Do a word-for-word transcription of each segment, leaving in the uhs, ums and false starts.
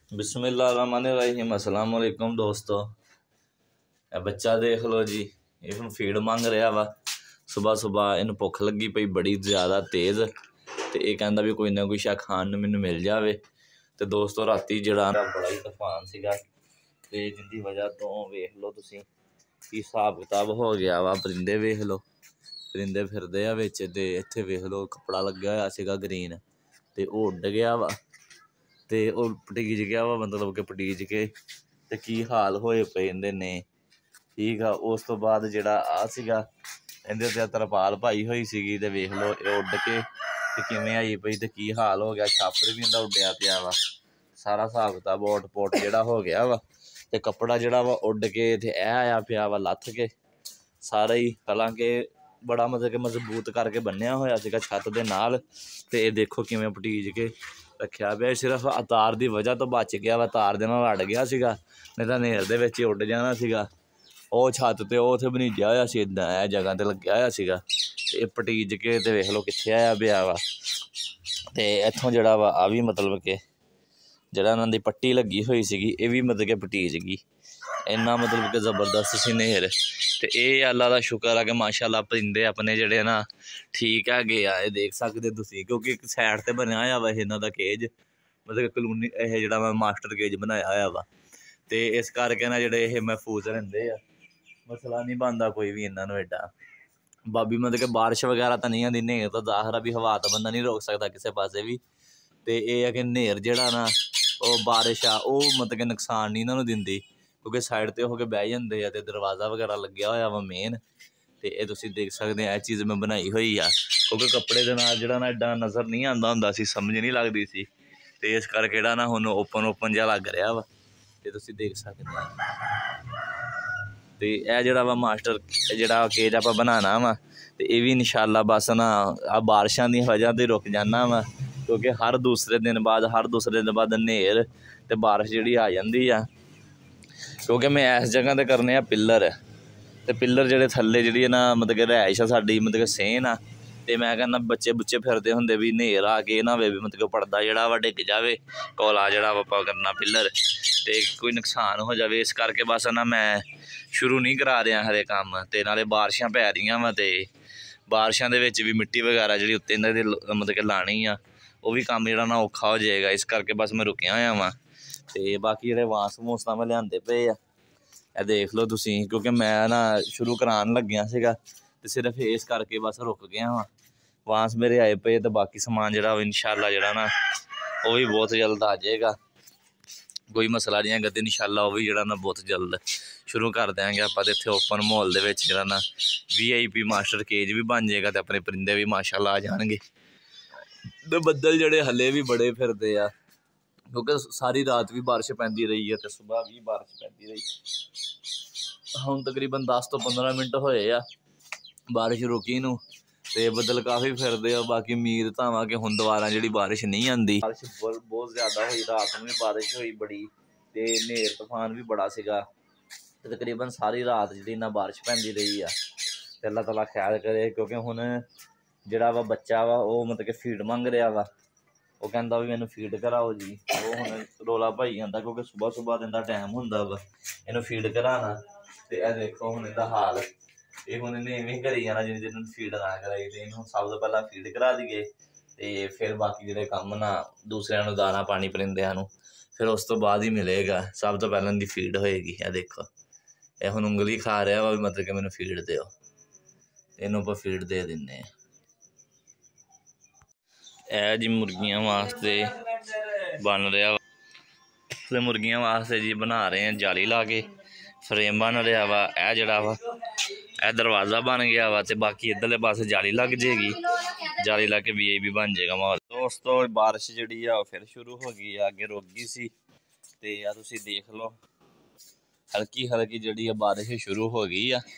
बिस्मिल्लाहिर्रहमानिर्रहीम। अस्सलाम वालेकुम दोस्तों। ए बच्चा देख लो जी, ਇਹਨੂੰ ਫੀਡ ਮੰਗ ਰਿਹਾ ਵਾ। ਸੁਬਾ ਸੁਬਾ ਇਹਨੂੰ ਭੁੱਖ ਲੱਗੀ ਪਈ ਬੜੀ ਜ਼ਿਆਦਾ ਤੇਜ਼, ਤੇ ਇਹ ਕਹਿੰਦਾ ਵੀ ਕੋਈ ਨਾ ਕੋਈ ਸ਼ਾ ਖਾਣ ਨੂੰ ਮੈਨੂੰ ਮਿਲ ਜਾਵੇ। ਤੇ ਦੋਸਤੋ ਰਾਤੀ ਜਿਹੜਾ ਬੜਾ ਹੀ ਤੂਫਾਨ ਸੀਗਾ, ਤੇ ਜਿੰਦੀ ਵਜ੍ਹਾ ਤੋਂ ਵੇਖ ਲਓ ਤੁਸੀਂ ਕੀ ਹਿਸਾਬ ਕਿਤਾਬ ਹੋ ਗਿਆ ਵਾ। ਪਰਿੰਦੇ ਵੇਖ ਲਓ, ਪਰਿੰਦੇ ਫਿਰਦੇ ਆ ਵਿੱਚ, ਤੇ ਇੱਥੇ ਵੇਖ ਲਓ ਕੱਪੜਾ ਲੱਗਿਆ ਹੋਇਆ ਸੀਗਾ ਗਰੀਨ, ਤੇ ਉਹ ਉੱਡ ਗਿਆ ਵਾ, ਤੇ ਉਹ ਪਟੀਜ ਗਿਆ ਵਾ, ਮਤਲਬ ਕਿ ਪਟੀਜ ਕੇ ਤੇ ਕੀ ਹਾਲ ਹੋਏ ਪਏ ਇਹਦੇ ਨੇ। ਠੀਕ ਆ, ਉਸ ਤੋਂ ਬਾਅਦ ਜਿਹੜਾ ਆ ਸੀਗਾ ਇਹਦੇ ਤੇ ਤਰਪਾਲ ਪਾਈ ਹੋਈ ਸੀਗੀ, ਤੇ ਵੇਖ ਲਓ ਇਹ ਉੱਡ ਕੇ ਤੇ ਕਿਵੇਂ ਆਈ ਪਈ, ਤੇ ਕੀ ਹਾਲ ਹੋ ਗਿਆ। ਛਾਪਰ ਵੀ ਇਹਦਾ ਉੱਡਿਆ ਪਿਆ ਵਾ, ਸਾਰਾ ਹਿਸਾਬ ਕਿਤਾਬ ਓਟ ਪੋਟ ਜਿਹੜਾ ਹੋ ਗਿਆ ਵਾ। ਤੇ ਕੱਪੜਾ ਜਿਹੜਾ ਵਾ ਉੱਡ ਕੇ ਤੇ ਇਹ ਆਇਆ ਪਿਆ ਵਾ ਲੱਥ ਕੇ ਸਾਰਾ ਹੀ। ਹਾਲਾਂਕਿ ਬੜਾ ਮਤਲਬ ਕਿ ਮਜ਼ਬੂਤ ਕਰਕੇ ਬੰਨਿਆ ਹੋਇਆ ਸੀਗਾ ਛੱਤ ਦੇ ਨਾਲ, ਤੇ ਇਹ ਦੇਖੋ ਕਿਵੇਂ ਪਟੀਜ ਕੇ ਰੱਖਿਆ ਪਿਆ। ਸਿਰਫ ਤਾਰ ਦੀ ਵਜ੍ਹਾ ਤੋਂ ਬਚ ਗਿਆ ਵਾ, ਤਾਰ ਦੇ ਨਾਲ ਅੜ ਗਿਆ ਸੀਗਾ, ਨਹੀਂ ਤਾਂ ਨੇਰ ਦੇ ਵਿੱਚ ਹੀ ਉੱਡ ਜਾਣਾ ਸੀਗਾ। ਉਹ ਛੱਤ ਤੇ ਉਹ ਉੱਥੇ ਬਣੀਜਿਆ ਹੋਇਆ ਸੀ, ਇੱਦਾਂ ਇਹ ਜਗ੍ਹਾ ਤੇ ਲੱਗਿਆ ਹੋਇਆ ਸੀਗਾ, ਤੇ ਇਹ ਪਟੀਜ ਕੇ ਤੇ ਵੇਖ ਲਓ ਕਿੱਥੇ ਆਇਆ ਪਿਆ ਵਾ। ਤੇ ਇੱਥੋਂ ਜਿਹੜਾ ਵਾ ਆ ਵੀ ਮਤਲਬ ਕਿ ਜਿਹੜਾ ਇਹਨਾਂ ਦੀ ਪੱਟੀ ਲੱਗੀ ਹੋਈ ਸੀਗੀ, ਇਹ ਵੀ ਮਤਲਬ ਕਿ ਪਟੀਜ ਗਈ। ਇੰਨਾ ਮਤਲਬ ਕਿ ਜ਼ਬਰਦਸਤ ਸੀ ਨੇਰ। ਤੇ ਇਹ ਅੱਲਾ ਦਾ ਸ਼ੁਕਰ ਆ ਕਿ ਮਾਸ਼ਾਅੱਲਾ ਪਰਿੰਦੇ ਆਪਣੇ ਜਿਹੜੇ ਨਾ ਠੀਕ ਹੈਗੇ ਆ, ਇਹ ਦੇਖ ਸਕਦੇ ਤੁਸੀਂ, ਕਿਉਂਕਿ ਇੱਕ ਸਾਈਡ ਤੇ ਬਣਿਆ ਹੋਇਆ ਵਾ ਇਹਨਾਂ ਦਾ ਕੇਜ, ਮਤਲਬ ਕਿ ਕਲੋਨੀ ਇਹ ਜਿਹੜਾ ਵਾ ਮਾਸਟਰ ਕੇਜ ਬਣਾਇਆ ਹੋਇਆ ਵਾ, ਤੇ ਇਸ ਕਰਕੇ ਨਾ ਜਿਹੜੇ ਇਹ ਮਹਿਫੂਜ਼ ਰਹਿੰਦੇ ਆ, ਮਸਲਾ ਨਹੀਂ ਬਣਦਾ ਕੋਈ ਵੀ ਇਹਨਾਂ ਨੂੰ ਐਡਾ। ਬਾਬੀ ਮਤਲਬ ਕਿ ਬਾਰਿਸ਼ ਵਗੈਰਾ ਤਾਂ ਨਹੀਂ ਆਉਂਦੀ, ਨੇਰ ਤਾਂ ਜ਼ਾਹਰ ਆ ਵੀ ਹਵਾ ਤਾਂ ਬੰਦਾ ਨਹੀਂ ਰੋਕ ਸਕਦਾ ਕਿਸੇ ਪਾਸੇ ਵੀ। ਤੇ ਇਹ ਆ ਕਿ ਨੇਰ ਜਿਹੜਾ ਨਾ ਉਹ ਬਾਰਿਸ਼ ਆ ਉਹ ਮਤਲਬ ਕਿ ਨੁਕਸਾਨ ਨਹੀਂ ਇਹਨਾਂ ਨੂੰ ਦਿੰਦੀ, ਕਿਉਂਕਿ ਸਾਈਡ 'ਤੇ ਹੋ ਕੇ ਬਹਿ ਜਾਂਦੇ ਆ, ਅਤੇ ਦਰਵਾਜ਼ਾ ਵਗੈਰਾ ਲੱਗਿਆ ਹੋਇਆ ਵਾ ਮੇਨ। ਤੇ ਇਹ ਤੁਸੀਂ ਦੇਖ ਸਕਦੇ ਆ, ਇਹ ਚੀਜ਼ ਮੈਂ ਬਣਾਈ ਹੋਈ ਆ, ਕਿਉਂਕਿ ਕੱਪੜੇ ਦੇ ਨਾਲ ਜਿਹੜਾ ਨਾ ਐਡਾ ਨਜ਼ਰ ਨਹੀਂ ਆਉਂਦਾ ਹੁੰਦਾ ਸੀ, ਸਮਝ ਨਹੀਂ ਲੱਗਦੀ ਸੀ, ਤੇ ਇਸ ਕਰਕੇ ਜਿਹੜਾ ਨਾ ਹੁਣ ਓਪਨ ਓਪਨ ਜਿਹਾ ਲੱਗ ਰਿਹਾ ਵਾ, ਤੇ ਤੁਸੀਂ ਦੇਖ ਸਕਦੇ ਆ। ਤੇ ਇਹ ਜਿਹੜਾ ਵਾ ਮਾਸਟਰ ਜਿਹੜਾ ਕੇਜ ਆਪਾਂ ਬਣਾਉਣਾ ਵਾ, ਤੇ ਇਹ ਵੀ ਇਨਸ਼ਾਅੱਲਾ ਬਸ ਨਾ ਆ ਬਾਰਿਸ਼ਾਂ ਦੀ ਵਜ੍ਹਾ 'ਤੇ ਰੁਕ ਜਾਣਾ ਵਾ, ਕਿਉਂਕਿ ਹਰ ਦੂਸਰੇ ਦਿਨ ਬਾਅਦ ਹਰ ਦੂਸਰੇ ਦਿਨ ਬਾਅਦ ਹਨੇਰ ਤੇ ਬਾਰਿਸ਼ ਜਿਹੜੀ ਆ ਜਾਂਦੀ ਆ। ਕਿਉਂਕਿ ਮੈਂ ਇਸ ਜਗ੍ਹਾ 'ਤੇ ਕਰਨੇ ਆ ਪਿੱਲਰ, ਤੇ ਪਿੱਲਰ ਜਿਹੜੇ ਥੱਲੇ ਜਿਹੜੀ ਨਾ ਮਤਲਬ ਕਿ ਰਿਹਾਇਸ਼ ਆ ਸਾਡੀ, ਮਤਲਬ ਕਿ ਸੇਨ ਆ, ਤੇ ਮੈਂ ਕਹਿੰਦਾ ਬੱਚੇ ਬੁੱਚੇ ਫਿਰਦੇ ਹੁੰਦੇ ਵੀ ਹਨੇਰ ਆ ਕੇ ਨਾ ਹੋਵੇ ਵੀ ਮਤਲਬ ਕਿ ਪਰਦਾ ਜਿਹੜਾ ਵਾ ਡਿੱਗ ਜਾਵੇ, ਕੋਲਾ ਜਿਹੜਾ ਵਾ ਆਪਾਂ ਕਰਨਾ ਪਿੱਲਰ, ਤੇ ਕੋਈ ਨੁਕਸਾਨ ਹੋ ਜਾਵੇ। ਇਸ ਕਰਕੇ ਬਸ ਨਾ ਮੈਂ ਸ਼ੁਰੂ ਨਹੀਂ ਕਰਾ ਰਿਹਾ ਹਰੇ ਕੰਮ, ਤੇ ਨਾਲੇ ਬਾਰਿਸ਼ਾਂ ਪੈ ਰਹੀਆਂ ਵਾ, ਤੇ ਬਾਰਿਸ਼ਾਂ ਦੇ ਵਿੱਚ ਵੀ ਮਿੱਟੀ ਵਗੈਰਾ ਜਿਹੜੀ ਉੱਤੇ ਇਹਨਾਂ ਦੀ ਮਤਲਬ ਕਿ ਲਾਣੀ ਆ, ਉਹ ਵੀ ਕੰਮ ਜਿਹੜਾ ਨਾ ਔਖਾ ਹੋ ਜਾਏਗਾ। ਇਸ ਕਰਕੇ ਬਸ ਮੈਂ ਰੁਕਿਆ ਹੋਇਆ ਵਾਂ। ਤੇ ਬਾਕੀ ਜਿਹੜੇ ਵਾਂਸ ਵੂਸ ਤਾਂ ਮੈਂ ਲਿਆਂਦੇ ਪਏ ਆ, ਇਹ ਦੇਖ ਲਓ ਤੁਸੀਂ, ਕਿਉਂਕਿ ਮੈਂ ਨਾ ਸ਼ੁਰੂ ਕਰਾਉਣ ਲੱਗਿਆ ਸੀਗਾ, ਤੇ ਸਿਰਫ ਇਸ ਕਰਕੇ ਬਸ ਰੁਕ ਗਿਆ ਵਾਂ। ਵਾਂਸ ਮੇਰੇ ਆਏ ਪਏ, ਤੇ ਬਾਕੀ ਸਮਾਨ ਜਿਹੜਾ ਉਹ ਇਨਸ਼ਾਅੱਲਾ ਜਿਹੜਾ ਨਾ ਉਹ ਵੀ ਬਹੁਤ ਜਲਦ ਆ ਜਾਏਗਾ, ਕੋਈ ਮਸਲਾ ਨਹੀਂ ਹੈਗਾ। ਤੇ ਇਨਸ਼ਾਅੱਲਾ ਉਹ ਵੀ ਜਿਹੜਾ ਨਾ ਬਹੁਤ ਜਲਦ ਸ਼ੁਰੂ ਕਰ ਦਿਆਂਗੇ ਆਪਾਂ। ਤੇ ਇੱਥੇ ਓਪਨ ਮਾਹੌਲ ਦੇ ਵਿੱਚ ਜਿਹੜਾ ਨਾ ਵੀ ਆਈ ਪੀ ਮਾਸਟਰ ਕੇਜ ਵੀ ਬਣ ਜਾਏਗਾ, ਤੇ ਆਪਣੇ ਪਰਿੰਦੇ ਵੀ ਮਾਸ਼ਾਅੱਲਾ ਆ ਜਾਣਗੇ। ਤੇ ਬੱਦਲ ਜਿਹੜੇ ਹਲੇ ਵੀ ਬੜੇ ਫਿਰਦੇ ਆ, ਕਿਉਂਕਿ ਸਾਰੀ ਰਾਤ ਵੀ ਬਾਰਿਸ਼ ਪੈਂਦੀ ਰਹੀ ਹੈ, ਤੇ ਸੁਬਾਹ ਵੀ ਬਾਰਿਸ਼ ਪੈਂਦੀ ਰਹੀ। ਹੁਣ ਤਕਰੀਬਨ ਦਸ ਤੋਂ ਪੰਦਰਾਂ ਮਿੰਟ ਹੋਏ ਆ ਬਾਰਿਸ਼ ਰੁਕੀ ਨੂੰ, ਤੇ ਬੱਦਲ ਕਾਫੀ ਫਿਰਦੇ ਆ। ਬਾਕੀ ਉਮੀਦ ਤਾਂ ਵਾ ਕਿ ਹੁਣ ਦੁਬਾਰਾ ਜਿਹੜੀ ਬਾਰਿਸ਼ ਨਹੀਂ ਆਉਂਦੀ। ਬਾਰਿਸ਼ ਬਹੁਤ ਜ਼ਿਆਦਾ ਹੋਈ, ਰਾਤ ਨੂੰ ਵੀ ਬਾਰਿਸ਼ ਹੋਈ ਬੜੀ, ਤੇ ਹਨੇਰ ਤੂਫਾਨ ਵੀ ਬੜਾ ਸੀਗਾ, ਤੇ ਤਕਰੀਬਨ ਸਾਰੀ ਰਾਤ ਜਿਹੜੀ ਨਾ ਬਾਰਿਸ਼ ਪੈਂਦੀ ਰਹੀ ਆ। ਤੇ ਅੱਲਾਹ ਤਾਲਾ ਖਿਆਲ ਕਰੇ, ਕਿਉਂਕਿ ਹੁਣ ਜਿਹੜਾ ਵਾ ਬੱਚਾ ਵਾ ਉਹ ਮਤਲਬ ਕਿ ਫੀਡ ਮੰਗ ਰਿਹਾ ਵਾ, ਉਹ ਕਹਿੰਦਾ ਵੀ ਮੈਨੂੰ ਫੀਡ ਕਰਾਓ ਜੀ। ਉਹ ਹੁਣ ਰੌਲਾ ਪਾਈ ਜਾਂਦਾ, ਕਿਉਂਕਿ ਸੁਬਾਹ ਸੁਬਾਹ ਦਿਨ ਦਾ ਟਾਈਮ ਹੁੰਦਾ ਵਾ ਇਹਨੂੰ ਫੀਡ ਕਰਾਉਣਾ। ਤੇ ਇਹ ਦੇਖੋ ਹੁਣ ਇਹਦਾ ਹਾਲ, ਇਹ ਹੁਣ ਇਹਨੇ ਇਵੇਂ ਕਰੀ ਜਾਣਾ ਜਿੰਨੇ ਦਿਨ ਫੀਡ ਨਾ ਕਰਾਈ। ਤੇ ਇਹਨੂੰ ਸਭ ਤੋਂ ਪਹਿਲਾਂ ਫੀਡ ਕਰਾ ਦਈਏ, ਤੇ ਫਿਰ ਬਾਕੀ ਜਿਹੜੇ ਕੰਮ ਨਾ ਦੂਸਰਿਆਂ ਨੂੰ ਦਾਣਾ ਪਾਣੀ ਪਰਿੰਦਿਆਂ ਨੂੰ ਫਿਰ ਉਸ ਤੋਂ ਬਾਅਦ ਹੀ ਮਿਲੇਗਾ। ਸਭ ਤੋਂ ਪਹਿਲਾਂ ਦੀ ਫੀਡ ਹੋਏਗੀ। ਇਹ ਦੇਖੋ ਇਹ ਹੁਣ ਉਂਗਲੀ ਖਾ ਰਿਹਾ ਵਾ ਵੀ ਮਤਲਬ ਕਿ ਮੈਨੂੰ ਫੀਡ ਦਿਓ, ਇਹਨੂੰ ਆਪਾਂ ਫੀਡ ਦੇ ਦਿੰਦੇ ਹਾਂ। ਇਹ ਜੀ ਮੁਰਗੀਆਂ ਵਾਸਤੇ ਬਣ ਰਿਹਾ ਵਾ, ਤੇ ਮੁਰਗੀਆਂ ਵਾਸਤੇ ਜੀ ਬਣਾ ਰਹੇ ਆ ਜਾਲੀ ਲਾ ਕੇ, ਫਰੇਮ ਬਣ ਰਿਹਾ ਵਾ। ਇਹ ਜਿਹੜਾ ਵਾ ਇਹ ਦਰਵਾਜ਼ਾ ਬਣ ਗਿਆ ਵਾ, ਤੇ ਬਾਕੀ ਇੱਧਰਲੇ ਪਾਸੇ ਜਾਲੀ ਲੱਗ ਜਾਏਗੀ, ਜਾਲੀ ਲਾ ਕੇ ਵੀ ਆਈ ਵੀ ਬਣ ਜਾਏਗਾ ਮਾਹੌਲ। ਦੋਸਤੋ ਬਾਰਿਸ਼ ਜਿਹੜੀ ਆ ਉਹ ਫਿਰ ਸ਼ੁਰੂ ਹੋ ਗਈ ਆ, ਅੱਗੇ ਰੁਕ ਗਈ ਸੀ, ਤੇ ਆ ਤੁਸੀਂ ਦੇਖ ਲਓ ਹਲਕੀ ਹਲਕੀ ਜਿਹੜੀ ਆ ਬਾਰਿਸ਼ ਸ਼ੁਰੂ ਹੋ ਗਈ ਆ,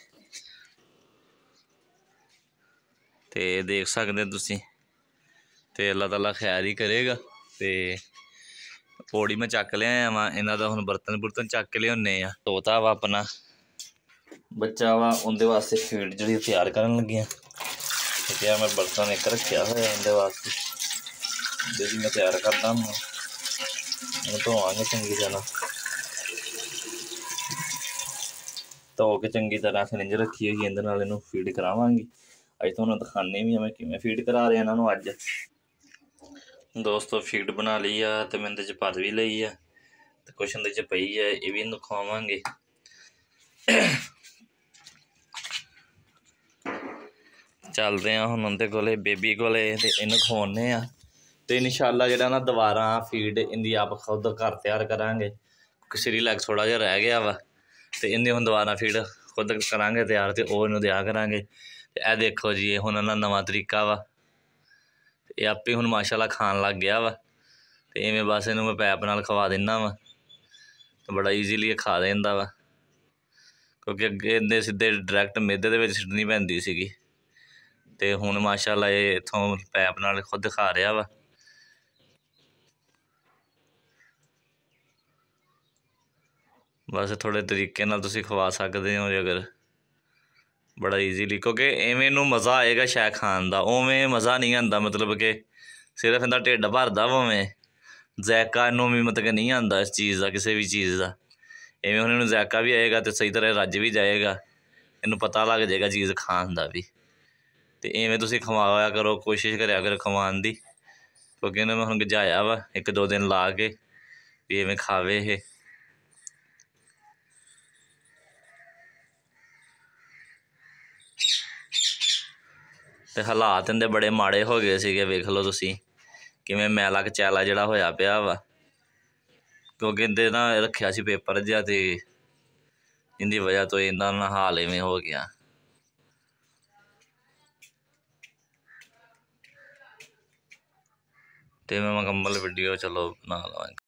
ਤੇ ਦੇਖ ਸਕਦੇ ਤੁਸੀਂ। ਤੇ ਅੱਲਾਹ ਤਾਲਾ ਖੈਰ ਹੀ ਕਰੇਗਾ। ਤੇ ਪੌੜੀ ਮੈਂ ਚੱਕ ਲਿਆ ਵਾ, ਇਹਨਾਂ ਦਾ ਹੁਣ ਬਰਤਨ ਬੁਰਤਨ ਚੱਕ ਕੇ ਲਿਆਉਂਦੇ ਆ। ਤੋਤਾ ਵਾ ਆਪਣਾ ਬੱਚਾ ਵਾ, ਉਹਦੇ ਵਾਸਤੇ ਫੀਡ ਜਿਹੜੀ ਤਿਆਰ ਕਰਨ ਲੱਗੀਆਂ, ਤੇ ਮੈਂ ਬਰਤਨ ਇੱਕ ਰੱਖਿਆ ਹੋਇਆ ਇਹਦੇ ਵਾਸਤੇ, ਜਿਹੜੀ ਮੈਂ ਤਿਆਰ ਕਰਦਾ ਹਾਂ। ਧੋਵਾਂਗੇ ਚੰਗੀ ਤਰ੍ਹਾਂ, ਧੋ ਕੇ ਚੰਗੀ ਤਰ੍ਹਾਂ ਸਿਰਿੰਜ ਰੱਖੀ ਹੋਈ ਇਹਦੇ ਨਾਲ ਇਹਨੂੰ ਫੀਡ ਕਰਾਵਾਂਗੇ। ਅੱਜ ਤੁਹਾਨੂੰ ਦਿਖਾਉਂਦੇ ਵੀ ਆ ਮੈਂ ਕਿਵੇਂ ਫੀਡ ਕਰਾ ਰਿਹਾ ਇਹਨਾਂ ਨੂੰ। ਅੱਜ ਦੋਸਤੋ ਫੀਡ ਬਣਾ ਲਈ ਆ ਅਤੇ ਮੈਂ ਇਹਦੇ 'ਚ ਭਰ ਵੀ ਲਈ ਆ ਅਤੇ ਕੁਛ ਇਹਦੇ 'ਚ ਪਈ ਆ, ਇਹ ਵੀ ਇਹਨੂੰ ਖਵਾਵਾਂਗੇ। ਚੱਲਦੇ ਹਾਂ ਹੁਣ ਉਹਦੇ ਕੋਲੇ, ਬੇਬੀ ਕੋਲੇ, ਅਤੇ ਇਹਨੂੰ ਖਵਾਉਂਦੇ ਹਾਂ ਅਤੇ ਇਨਸ਼ਾਅੱਲਾ ਜਿਹੜਾ ਨਾ ਦੁਬਾਰਾ ਫੀਡ ਇਹਦੀ ਆਪ ਖੁਦ ਘਰ ਤਿਆਰ ਕਰਾਂਗੇ। ਸੀਰੀਲੈਕਸ ਥੋੜ੍ਹਾ ਜਿਹਾ ਰਹਿ ਗਿਆ ਵਾ ਅਤੇ ਇਹਦੀ ਹੁਣ ਦੁਬਾਰਾ ਫੀਡ ਖੁਦ ਕਰਾਂਗੇ ਤਿਆਰ ਅਤੇ ਉਹ ਇਹਨੂੰ ਦਿਆ ਕਰਾਂਗੇ। ਅਤੇ ਇਹ ਦੇਖੋ ਜੀ, ਇਹ ਹੁਣ ਇਹਨਾਂ ਨਵਾਂ ਤਰੀਕਾ ਵਾ, ਇਹ ਆਪੇ ਹੁਣ ਮਾਸ਼ਾਅੱਲਾ ਖਾਣ ਲੱਗ ਗਿਆ ਵਾ। ਅਤੇ ਇਵੇਂ ਬਸ ਇਹਨੂੰ ਮੈਂ ਪੈਪ ਨਾਲ ਖਵਾ ਦਿੰਦਾ ਵਾ ਅਤੇ ਬੜਾ ਈਜ਼ੀਲੀ ਇਹ ਖਾ ਦਿੰਦਾ ਵਾ, ਕਿਉਂਕਿ ਅੱਗੇ ਇਹਦੇ ਸਿੱਧੇ ਡਾਇਰੈਕਟ ਮਿੱਧ ਦੇ ਵਿੱਚ ਸੁੱਟਣੀ ਪੈਂਦੀ ਸੀਗੀ ਅਤੇ ਹੁਣ ਮਾਸ਼ਾਅੱਲਾ ਇਹ ਇੱਥੋਂ ਪੈਪ ਨਾਲ ਖੁਦ ਖਾ ਰਿਹਾ ਵਾ। ਬਸ ਥੋੜ੍ਹੇ ਤਰੀਕੇ ਨਾਲ ਤੁਸੀਂ ਖਵਾ ਸਕਦੇ ਹੋ ਅਗਰ, ਬੜਾ ਈਜ਼ੀਲੀ, ਕਿਉਂਕਿ ਇਵੇਂ ਨੂੰ ਮਜ਼ਾ ਆਏਗਾ ਸ਼ਾਇਦ ਖਾਣ ਦਾ, ਉਵੇਂ ਮਜ਼ਾ ਨਹੀਂ ਆਉਂਦਾ। ਮਤਲਬ ਕਿ ਸਿਰਫ ਇਹਦਾ ਢਿੱਡ ਭਰਦਾ ਵਾ, ਉਵੇਂ ਜ਼ਾਇਕਾ ਇਹਨੂੰ ਵੀ ਮਤਲਬ ਕਿ ਨਹੀਂ ਆਉਂਦਾ ਇਸ ਚੀਜ਼ ਦਾ, ਕਿਸੇ ਵੀ ਚੀਜ਼ ਦਾ। ਇਵੇਂ ਹੁਣ ਇਹਨੂੰ ਜ਼ਾਇਕਾ ਵੀ ਆਏਗਾ ਅਤੇ ਸਹੀ ਤਰ੍ਹਾਂ ਰੱਜ ਵੀ ਜਾਏਗਾ, ਇਹਨੂੰ ਪਤਾ ਲੱਗ ਜਾਏਗਾ ਚੀਜ਼ ਖਾਣ ਦਾ ਵੀ। ਅਤੇ ਇਵੇਂ ਤੁਸੀਂ ਖਵਾਇਆ ਕਰੋ, ਕੋਸ਼ਿਸ਼ ਕਰਿਆ ਕਰੋ ਖਵਾਉਣ ਦੀ, ਕਿਉਂਕਿ ਇਹਨੂੰ ਮੈਂ ਹੁਣ ਗਜਾਇਆ ਵਾ ਇੱਕ ਦੋ ਦਿਨ ਲਾ ਕੇ ਵੀ ਇਵੇਂ ਖਾਵੇ ਇਹ। ਅਤੇ ਹਾਲਾਤ ਇਹਦੇ ਬੜੇ ਮਾੜੇ ਹੋ ਗਏ ਸੀਗੇ, ਵੇਖ ਲਓ ਤੁਸੀਂ ਕਿਵੇਂ ਮੈਲਾ ਕਚੈਲਾ ਜਿਹੜਾ ਹੋਇਆ ਪਿਆ ਵਾ, ਕਿਉਂਕਿ ਇਹਦੇ ਨਾ ਰੱਖਿਆ ਸੀ ਪੇਪਰ ਜਿਹਾ ਅਤੇ ਇਹਦੀ ਵਜ੍ਹਾ ਤੋਂ ਇਹਦਾ ਨਾ ਹਾਲ ਇਵੇਂ ਹੋ ਗਿਆ। ਅਤੇ ਮੈਂ ਮੁਕੰਮਲ ਵੀਡੀਓ ਚਲੋ ਬਣਾ ਲਵਾਂਗੇ।